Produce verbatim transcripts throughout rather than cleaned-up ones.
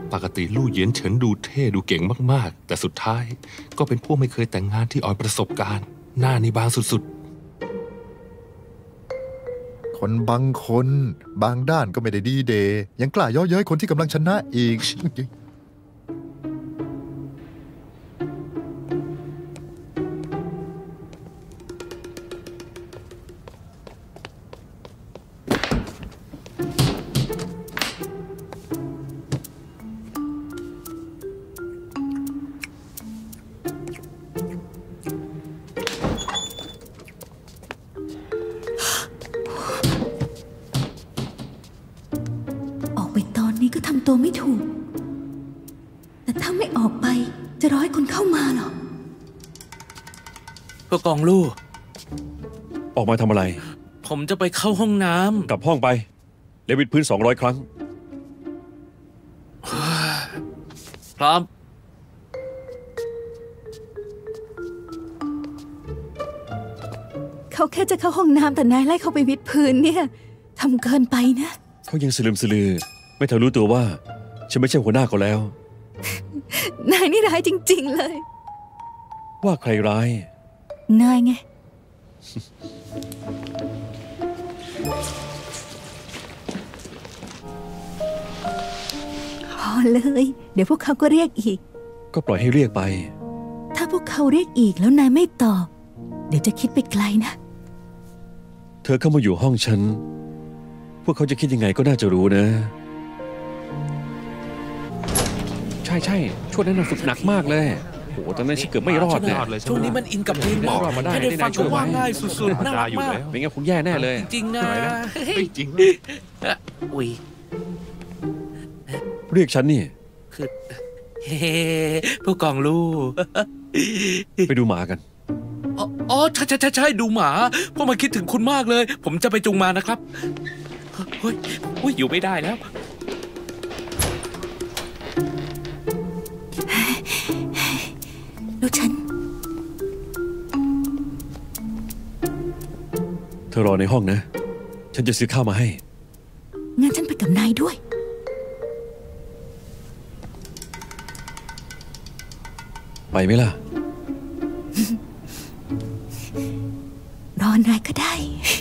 ปกติลู่เหยียนเฉินดูเท่ดูเก่งมากๆแต่สุดท้ายก็เป็นพวกไม่เคยแต่งงานที่อ่อนประสบการณ์หน้านี่บางสุดๆคนบางคนบางด้านก็ไม่ได้ดีเดย์ยังกล้าย่อเย้ยคนที่กำลังชนะอีกก็ทำตัวไม่ถูกแต่ถ้าไม่ออกไปจะรอให้คนเข้ามาหรอพวกกองลู่ออกมาทำอะไรผมจะไปเข้าห้องน้ำกลับห้องไปเลวิดพื้นสองร้อยครั้งครับเขาแค่จะเข้าห้องน้ำแต่นายไล่เขาไปวิดพื้นเนี่ยทำเกินไปนะเขายังสลืมสลือไม่ทันรู้ตัวว่าฉันไม่ใช่หัวหน้าเขาแล้วนายนี่ร้ายจริงๆเลยว่าใครร้ายนายไงพอเลยเดี๋ยวพวกเขาก็เรียกอีกก็ปล่อยให้เรียกไปถ้าพวกเขาเรียกอีกแล้วนายไม่ตอบเดี๋ยวจะคิดไปไกลนะเธอเข้ามาอยู่ห้องฉันพวกเขาจะคิดยังไงก็น่าจะรู้นะใช่ใช่ช่วงนั้นเราฝึกหนักมากเลยโอ้โหตอนนั้นฉันเกือบไม่รอดเลยช่วงนี้มันอินกับเพลงบอกให้ได้ฟังก็ว่าง่ายสุดๆน่ารักมากไม่งั้นคงแย่แน่เลยจริงนะจริงอุ้ยเรียกฉันนี่คือเฮ้ผู้กองลู่ไปดูหมากันอ๋อใช่ใช่ใช่ใช่ดูหมาพวกมันคิดถึงคุณมากเลยผมจะไปจูงมานะครับเฮ้ยอุ้ยอยู่ไม่ได้แล้วแล้วฉันเธอรอในห้องนะฉันจะซื้อข้าวมาให้งั้นฉันไปกับนายด้วยไปไหมล่ะรอนายก็ได้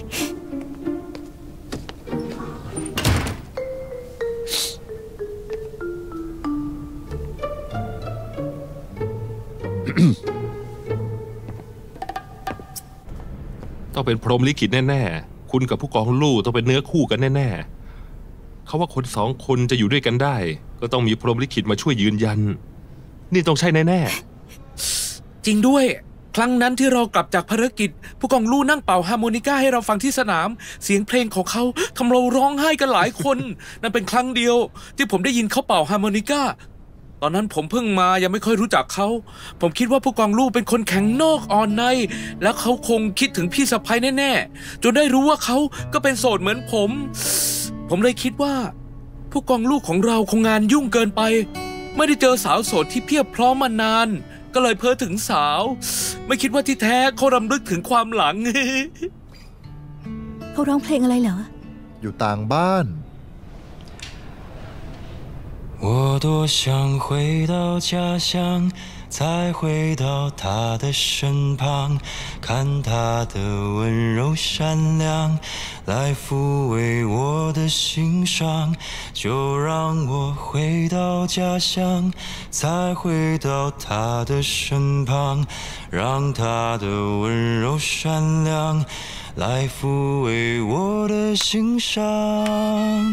ต้องเป็นพรหมลิขิตแน่ๆคุณกับผู้กองลู่ต้องเป็นเนื้อคู่กันแน่ๆเขาว่าคนสองคนจะอยู่ด้วยกันได้ก็ต้องมีพรหมลิขิตมาช่วยยืนยันนี่ต้องใช่แน่ๆจริงด้วยครั้งนั้นที่เรากลับจากภารกิจผู้กองลู่นั่งเป่าฮาร์โมนิก้าให้เราฟังที่สนามเสียงเพลงของเขาทำเราร้องไห้กันหลายคนนั่นเป็นครั้งเดียวที่ผมได้ยินเขาเป่าฮาร์โมนิก้าตอนนั้นผมเพิ่งมายังไม่ค่อยรู้จักเขาผมคิดว่าผู้กองลู่เป็นคนแข็งนอกอ่อนในแล้วเขาคงคิดถึงพี่สะใภ้แน่ๆจนได้รู้ว่าเขาก็เป็นโสดเหมือนผมผมเลยคิดว่าผู้กองลู่ของเราคงงานยุ่งเกินไปไม่ได้เจอสาวโสดที่เพียบพร้อมมานานก็เลยเพ้อถึงสาวไม่คิดว่าที่แท้เขารำลึกถึงความหลังเขาร้องเพลงอะไรเหรออยู่ต่างบ้าน我多想回到家乡，再回到他的身旁，看他的温柔善良，来抚慰我的心伤。就让我回到家乡，再回到他的身旁，让他的温柔善良，来抚慰我的心伤。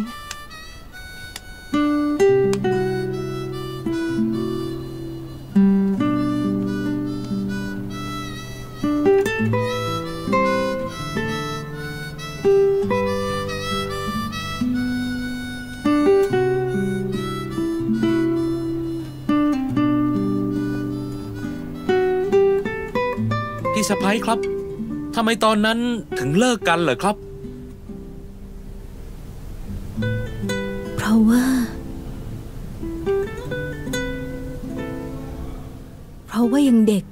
พี่สะใภ้ครับทำไมตอนนั้นถึงเลิกกันเหรอครับเพราะว่าเพราะว่ายังเด็ก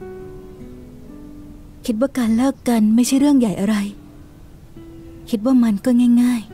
คิดว่าการเลิกกันไม่ใช่เรื่องใหญ่อะไรคิดว่ามันก็ง่ายๆ